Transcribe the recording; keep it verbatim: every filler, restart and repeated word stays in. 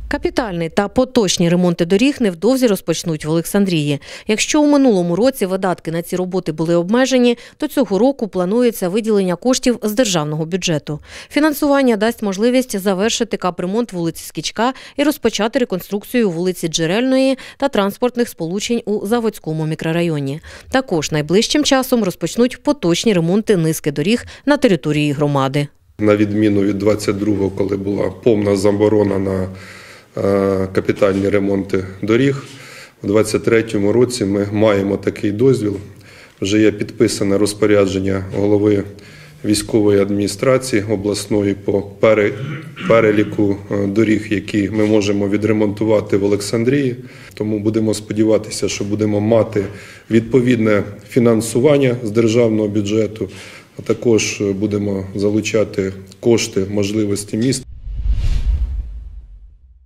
Капітальний та поточні ремонти доріг невдовзі розпочнуть в Олександрії. Якщо у минулому році видатки на ці роботи були обмежені, то цього року планується виділення коштів з державного бюджету. Фінансування дасть можливість завершити капремонт вулиці Скічка і розпочати реконструкцію вулиці Джерельної та транспортних сполучень у Заводському мікрорайоні. Також найближчим часом розпочнуть поточні ремонти низки доріг на території громади. На відміну від двадцять другого, коли була повна заборона на капітальні ремонти доріг, у двадцять третьому році ми маємо такий дозвіл. Вже є підписане розпорядження голови військової адміністрації обласної по переліку доріг, які ми можемо відремонтувати в Олександрії. Тому будемо сподіватися, що будемо мати відповідне фінансування з державного бюджету, а також будемо залучати кошти, можливості міст.